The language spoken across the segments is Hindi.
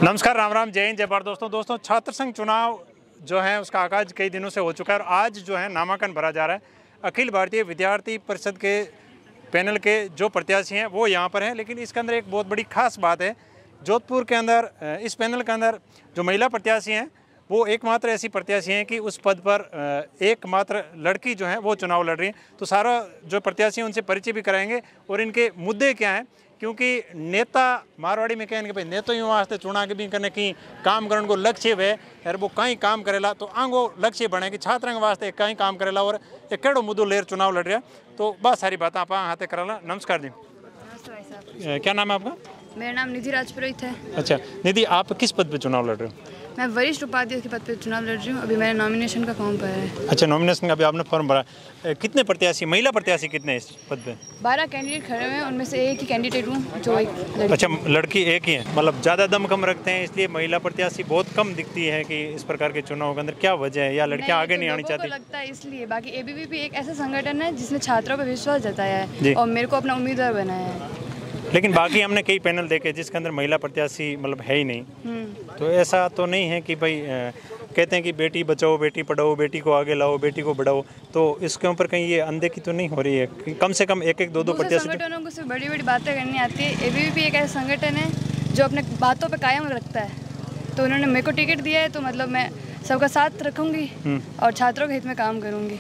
नमस्कार, राम राम, जय हिंद, जय भारत। दोस्तों छात्र संघ चुनाव जो है उसका आगाज कई दिनों से हो चुका है और आज जो है नामांकन भरा जा रहा है। अखिल भारतीय विद्यार्थी परिषद के पैनल के जो प्रत्याशी हैं वो यहाँ पर हैं, लेकिन इसके अंदर एक बहुत बड़ी खास बात है। जोधपुर के अंदर इस पैनल के अंदर जो महिला प्रत्याशी हैं वो एकमात्र ऐसी प्रत्याशी हैं कि उस पद पर एकमात्र लड़की जो है वो चुनाव लड़ रही हैं। तो सारा जो प्रत्याशी हैं उनसे परिचय भी कराएंगे और इनके मुद्दे क्या हैं, क्योंकि नेता मारवाड़ी में कहेंगे भाई नेता युवा वास्ते चुनाव के भी करने की काम करने को लक्ष्य है यार, वो कहीं काम करेला तो आंगो लक्ष्य बने कि छात्र वास्ते कहीं काम करेला और एक केड़ो मुद्दों लेर चुनाव लड़ रहा। तो बहुत सारी बातें आप हाथे कराला। नमस्कार जी। क्या नाम है आपका? मेरा नाम निधि राजपुरोहित है। अच्छा निधि, आप किस पद पे चुनाव लड़ रहे हो? मैं वरिष्ठ उपाध्यक्ष के पद पे चुनाव लड़ रही हूँ। अभी मैंने नॉमिनेशन का फॉर्म भरा है। अच्छा, नॉमिनेशन का अभी आपने फॉर्म भरा। कितने प्रत्याशी, महिला प्रत्याशी कितने हैं इस पद पे? 12 कैंडिडेट खड़े हुए हैं, उनमें से एक ही कैंडिडेट हूँ जो एक लड़की। अच्छा, लड़की एक ही है, मतलब ज़्यादा दम कम रखते हैं इसलिए महिला प्रत्याशी बहुत कम दिखती है कि इस प्रकार के चुनाव के अंदर क्या वजह है, या लड़कियाँ आगे नहीं आनी चाहती? लगता है इसलिए। बाकी एबीवीपी एक ऐसा संगठन है जिसने छात्रों पर विश्वास जताया है और मेरे को अपना उम्मीदवार बनाया है। लेकिन बाकी हमने कई पैनल देखे जिसके अंदर महिला प्रत्याशी मतलब है ही नहीं। तो ऐसा तो नहीं है कि भाई कहते हैं कि बेटी बचाओ, बेटी पढ़ाओ, बेटी को आगे लाओ, बेटी को बढ़ाओ, तो इसके ऊपर कहीं ये अनदेखी तो नहीं हो रही है? कम से कम एक दो प्रत्याशी। संगठनों को सिर्फ बड़ी बड़ी बातें करनी आती है। एबीवीपी एक ऐसा संगठन है जो अपने बातों पर कायम रखता है। तो उन्होंने मेरे को टिकट दिया है, तो मतलब मैं सबका साथ रखूंगी और छात्रों के हित में काम करूंगी।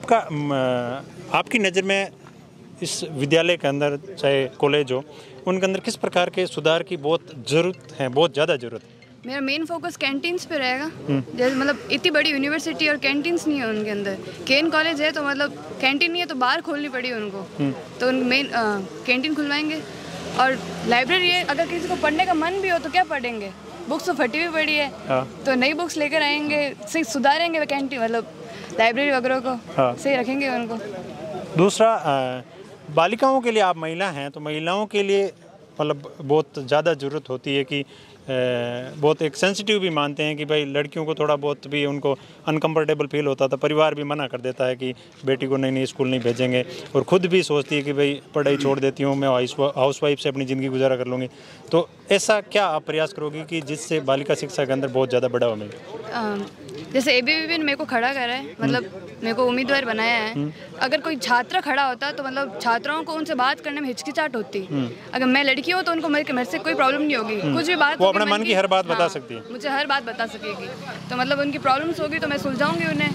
आपकी नज़र में इस विद्यालय के अंदर चाहे कॉलेज हो, उनके अंदर किस प्रकार के सुधार की बहुत ज़रूरत है, बहुत ज़्यादा ज़रूरत है? मेरा मेन फोकस कैंटीन्स पे रहेगा। जैसे मतलब इतनी बड़ी यूनिवर्सिटी और कैंटीन्स नहीं है उनके अंदर। केन कॉलेज है तो मतलब कैंटीन नहीं है तो बाहर खोलनी पड़ी उनको, तो मेन कैंटीन खुलवाएंगे। और लाइब्रेरी है, अगर किसी को पढ़ने का मन भी हो तो क्या पढ़ेंगे, बुक्स तो फटी हुई पड़ी है। तो नई बुक्स लेकर आएंगे, सुधारेंगे कैंटीन, मतलब लाइब्रेरी वगैरह को सही रखेंगे उनको। दूसरा, बालिकाओं के लिए, आप महिला हैं तो महिलाओं के लिए मतलब बहुत ज़्यादा ज़रूरत होती है कि बहुत एक सेंसिटिव भी मानते हैं कि भाई लड़कियों को थोड़ा बहुत भी उनको अनकंफर्टेबल फील होता था, परिवार भी मना कर देता है कि बेटी को नई स्कूल नहीं भेजेंगे, और ख़ुद भी सोचती है कि भाई पढ़ाई छोड़ देती हूँ, मैं हाउसवाइफ से अपनी ज़िंदगी गुजारा कर लूँगी। तो ऐसा क्या आप प्रयास करोगे कि जिससे बालिका शिक्षा के अंदर बहुत ज़्यादा बढ़ावा मिले? जैसे एबीवीपी ने मेरे को खड़ा करा है, मतलब मेरे को उम्मीदवार बनाया है। अगर कोई छात्र खड़ा होता तो मतलब छात्राओं को उनसे बात करने में हिचकिचाहट होती। अगर मैं लड़की हूँ तो उनको मेरे से कोई प्रॉब्लम नहीं होगी, कुछ भी बात, वो अपने मन की हर बात बता सकती है, मुझे हर बात बता सकेगी। तो मतलब उनकी प्रॉब्लम्स होगी तो मैं सुलझाऊंगी उन्हें।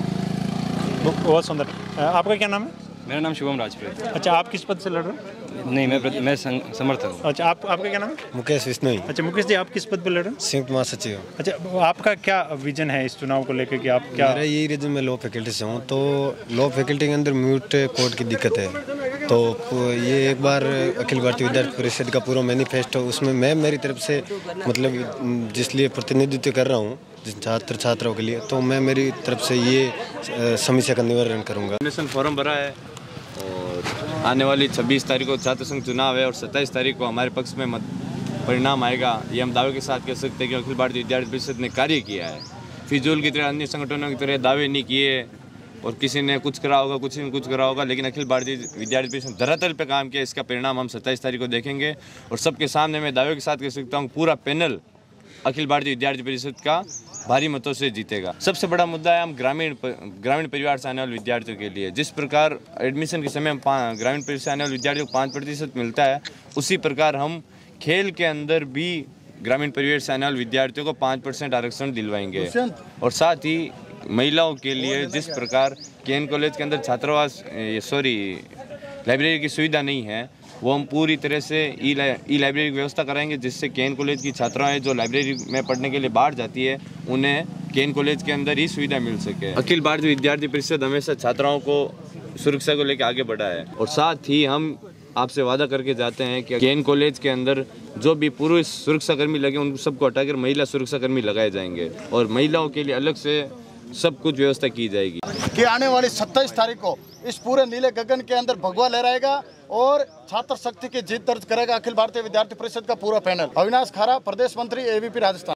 बहुत सुंदर। आपका क्या नाम है? मेरा नाम शुभम राजपुरोहित। अच्छा, आप किस पद से लड़ रहे हो? नहीं, मैं समर्थक हूँ। अच्छा, आपका क्या नाम है? मुकेश विश्नोई। अच्छा मुकेश जी, आप किस पद पर लड़ रहे हो? संयुक्त महासचिव। अच्छा, आपका क्या विजन है इस चुनाव को लेकर कि आप क्या? मेरा यही रीजन, मैं लॉ फैकल्टी से हूँ, तो लॉ फैकल्टी के अंदर म्यूट कोर्ट की दिक्कत है। तो ये एक बार अखिल भारतीय विद्यार्थी परिषद का पूरा मैनिफेस्टो, उसमें मैं मेरी तरफ से मतलब जिसलिए प्रतिनिधित्व कर रहा हूँ जिस छात्रों के लिए, तो मैं मेरी तरफ से ये समस्या का निवारण करूँगा। फॉर्म भरा है और आने वाली 26 तारीख को छात्र संघ चुनाव है और 27 तारीख को हमारे पक्ष में परिणाम आएगा। ये हम दावे के साथ कह सकते हैं कि अखिल भारतीय विद्यार्थी परिषद ने कार्य किया है। फिजूल की तरह अन्य संगठनों की तरह दावे नहीं किए और किसी ने कुछ करा होगा, कुछ ने कुछ करा होगा, लेकिन अखिल भारतीय विद्यार्थी परिषद धरातल पे काम किया। इसका परिणाम हम 27 तारीख को देखेंगे और सबके सामने मैं दावे के साथ कह सकता हूँ पूरा पैनल अखिल भारतीय विद्यार्थी परिषद का भारी मतों से जीतेगा। सबसे बड़ा मुद्दा है हम ग्रामीण परिवार से आने वाले विद्यार्थियों के लिए, जिस प्रकार एडमिशन के समय ग्रामीण परिवार से आने वाले विद्यार्थियों को 5% मिलता है, उसी प्रकार हम खेल के अंदर भी ग्रामीण परिवार से आने वाले विद्यार्थियों को 5% आरक्षण दिलवाएंगे। और साथ ही महिलाओं के लिए जिस प्रकार केन कॉलेज के अंदर लाइब्रेरी की सुविधा नहीं है, वो हम पूरी तरह से ई लाइब्रेरी की व्यवस्था कराएंगे, जिससे केन कॉलेज की छात्राएं जो लाइब्रेरी में पढ़ने के लिए बाहर जाती है उन्हें केन कॉलेज के अंदर ही सुविधा मिल सके। अखिल भारतीय विद्यार्थी परिषद हमेशा छात्राओं को सुरक्षा को लेकर आगे बढ़ा है और साथ ही हम आपसे वादा करके जाते हैं कि केन कॉलेज के अंदर जो भी पुरुष सुरक्षाकर्मी लगे उन सबको हटाकर महिला सुरक्षाकर्मी लगाए जाएंगे और महिलाओं के लिए अलग से सब कुछ व्यवस्था की जाएगी। कि आने वाली 27 तारीख को इस पूरे नीले गगन के अंदर भगवा लहराएगा और छात्र शक्ति की जीत दर्ज करेगा अखिल भारतीय विद्यार्थी परिषद का पूरा पैनल। अविनाश खारा, प्रदेश मंत्री, एबीवीपी राजस्थान।